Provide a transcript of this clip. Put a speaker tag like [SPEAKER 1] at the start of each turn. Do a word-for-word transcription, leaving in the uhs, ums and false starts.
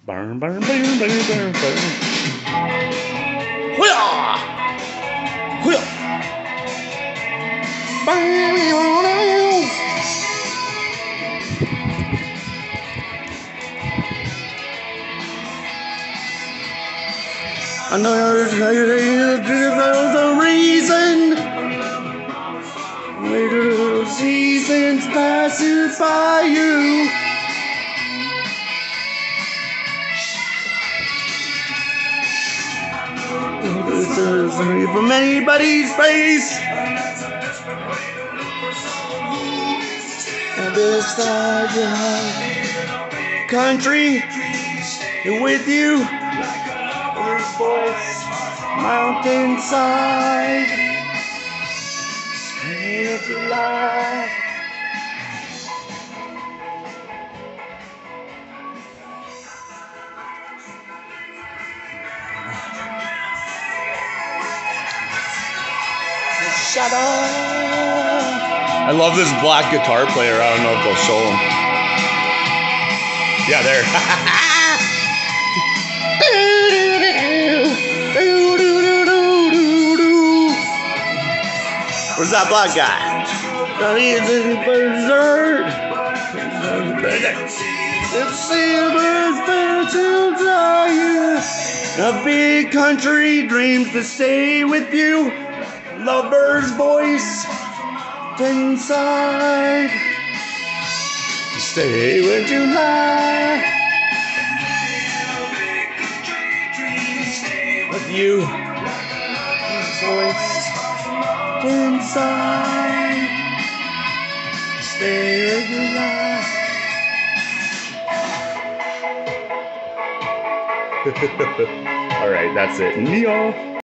[SPEAKER 1] Burn, burn, burn, burn, burn, burn. Hoo-yah! Hoo-yah! I know the reason later seasons passes by you. This is from anybody's face. And this side of country with you. Voice, mountainside, stay alive. Shut up. I love this black guitar player. I don't know if they'll show him. Yeah, there. Where's that black guy? He's in berserk. It's silver's to die. A big country dreams to stay with you. Lover's voice inside. Stay with you life. With you. Voice inside, stay alive. All right, that's it. Neon.